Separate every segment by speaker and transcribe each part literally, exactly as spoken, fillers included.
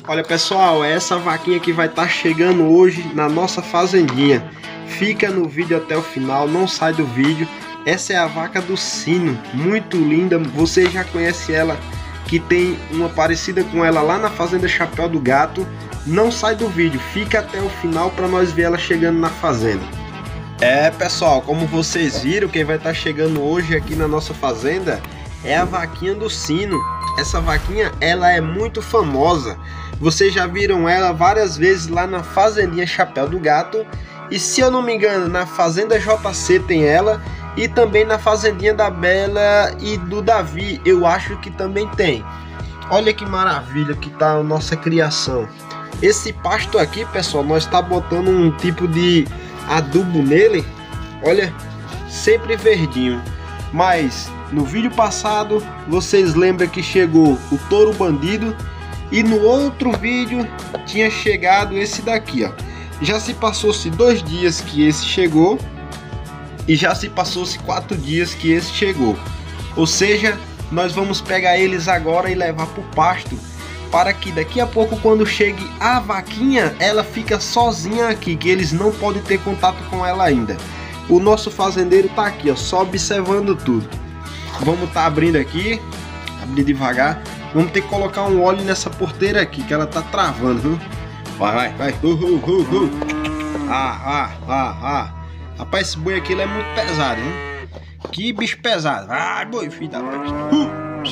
Speaker 1: Olha pessoal, é essa vaquinha que vai estar chegando hoje na nossa fazendinha. Fica no vídeo até o final, não sai do vídeo. Essa é a vaca do sino, muito linda. Você já conhece ela, que tem uma parecida com ela lá na fazenda Chapéu do Gato. Não sai do vídeo, fica até o final para nós ver ela chegando na fazenda. É pessoal, como vocês viram, quem vai estar chegando hoje aqui na nossa fazenda é a vaquinha do sino. Essa vaquinha, ela é muito famosa. Vocês já viram ela várias vezes lá na fazendinha Chapéu do Gato. E se eu não me engano, na fazenda J C tem ela. E também na fazendinha da Bela e do Davi, eu acho que também tem. Olha que maravilha que tá a nossa criação. Esse pasto aqui, pessoal, nós tá botando um tipo de adubo nele. Olha, sempre verdinho. Mas no vídeo passado, vocês lembram que chegou o touro bandido. E no outro vídeo tinha chegado esse daqui, ó. Já se passou-se dois dias que esse chegou. E já se passou-se quatro dias que esse chegou. Ou seja, nós vamos pegar eles agora e levar para o pasto. Para que daqui a pouco, quando chegue a vaquinha, ela fica sozinha aqui. Que eles não podem ter contato com ela ainda. O nosso fazendeiro tá aqui, ó, só observando tudo. Vamos tá abrindo aqui. Abrir devagar. Vamos ter que colocar um óleo nessa porteira aqui, que ela tá travando, viu? Vai, vai, vai. Uh, uh, uh, uh. Ah, ah, ah, ah. Rapaz, esse boi aqui ele é muito pesado, hein? Que bicho pesado. Vai, boi, filho da peste. Uh.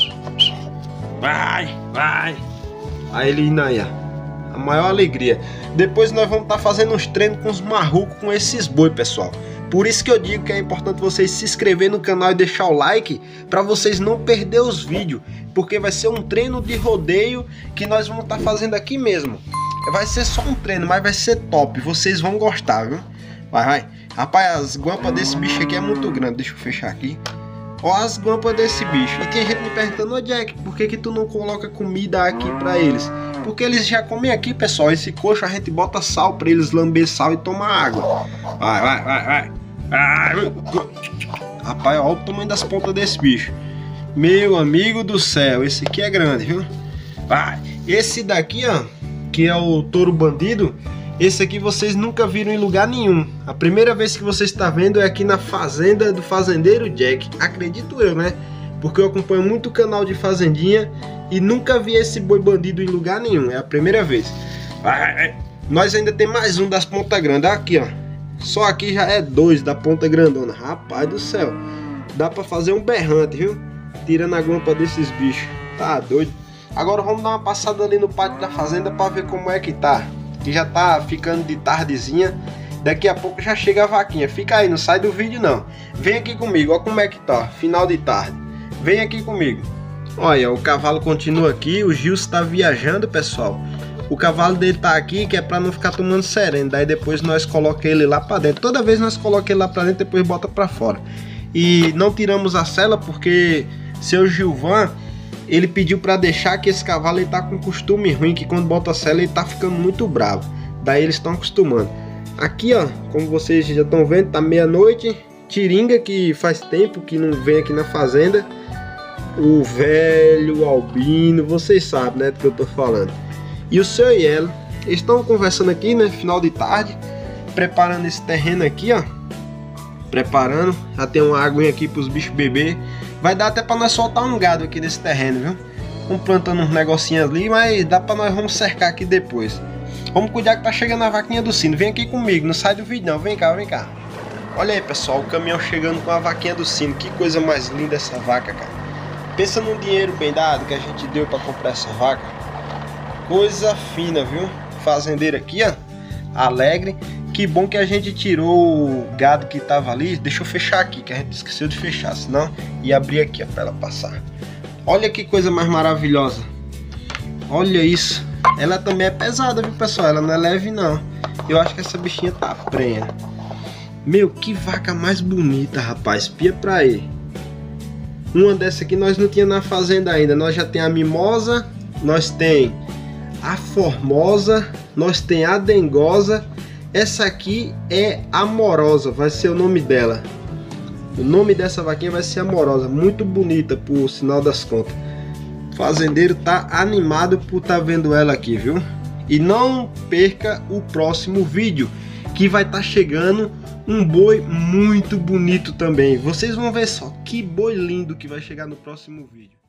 Speaker 1: Vai, vai. Aí ele indo aí, ó. A maior alegria. Depois nós vamos estar tá fazendo uns treinos com os marrucos com esses boi, pessoal. Por isso que eu digo que é importante vocês se inscrever no canal e deixar o like, para vocês não perder os vídeos, porque vai ser um treino de rodeio que nós vamos estar tá fazendo aqui mesmo. Vai ser só um treino, mas vai ser top, vocês vão gostar, viu? Vai, vai. Rapaz, as guampas desse bicho aqui é muito grande, deixa eu fechar aqui. Ó as guampas desse bicho. E tem gente me perguntando, ô Jack, por que que tu não coloca comida aqui para eles? Porque eles já comem aqui, pessoal. Esse coxo a gente bota sal para eles lamber sal e tomar água. Vai, vai, vai, vai. Rapaz, olha o tamanho das pontas desse bicho. Meu amigo do céu, esse aqui é grande, viu? Vai. Esse daqui, ó, que é o touro bandido. Esse aqui vocês nunca viram em lugar nenhum. A primeira vez que você está vendo é aqui na fazenda do fazendeiro Jack. Acredito eu, né? Porque eu acompanho muito o canal de fazendinha e nunca vi esse boi bandido em lugar nenhum. É a primeira vez. Vai. Nós ainda tem mais um das pontas grandes. Aqui, ó. Só aqui já é dois da ponta grandona. Rapaz do céu. Dá pra fazer um berrante, viu? Tirando a guampa desses bichos. Tá doido. Agora vamos dar uma passada ali no pátio da fazenda pra ver como é que tá. Que já tá ficando de tardezinha. Daqui a pouco já chega a vaquinha. Fica aí, não sai do vídeo não. Vem aqui comigo, olha como é que tá. Final de tarde. Vem aqui comigo. Olha, o cavalo continua aqui. O Gilson tá viajando, pessoal. O cavalo dele tá aqui, que é pra não ficar tomando sereno. Daí depois nós colocamos ele lá pra dentro. Toda vez nós colocamos ele lá pra dentro, depois bota pra fora. E não tiramos a sela porque seu Gilvan, ele pediu para deixar, que esse cavalo ele tá com costume ruim, que quando bota a sela ele tá ficando muito bravo. Daí eles estão acostumando. Aqui, ó, como vocês já estão vendo, tá meia-noite. Tiringa, que faz tempo que não vem aqui na fazenda. O velho, o albino, vocês sabem, né, do que eu tô falando. E o seu e ela, eles estão conversando aqui, né, final de tarde, preparando esse terreno aqui, ó. Preparando, já tem uma aguinha aqui para os bichos beber. Vai dar até para nós soltar um gado aqui nesse terreno, viu? Vamos plantando uns negocinhos ali, mas dá para nós vamos cercar aqui depois. Vamos cuidar que tá chegando a vaquinha do sino. Vem aqui comigo, não sai do vídeo não. Vem cá, vem cá. Olha aí, pessoal, o caminhão chegando com a vaquinha do sino. Que coisa mais linda essa vaca, cara. Pensa num dinheiro bem dado que a gente deu para comprar essa vaca. Coisa fina, viu? Fazendeiro aqui, ó, alegre. Que bom que a gente tirou o gado que tava ali. Deixa eu fechar aqui, que a gente esqueceu de fechar, senão ia abrir aqui, ó, pra ela passar. Olha que coisa mais maravilhosa. Olha isso. Ela também é pesada, viu, pessoal? Ela não é leve, não. Eu acho que essa bichinha tá prenha. Meu, que vaca mais bonita, rapaz. Pia pra aí. Uma dessa aqui nós não tinha na fazenda ainda. Nós já tem a mimosa, nós tem a formosa, nós tem a dengosa. Essa aqui é Amorosa, vai ser o nome dela. O nome dessa vaquinha vai ser Amorosa, muito bonita por sinal das contas. O fazendeiro tá animado por estar tá vendo ela aqui, viu? E não perca o próximo vídeo, que vai estar tá chegando um boi muito bonito também. Vocês vão ver só que boi lindo que vai chegar no próximo vídeo.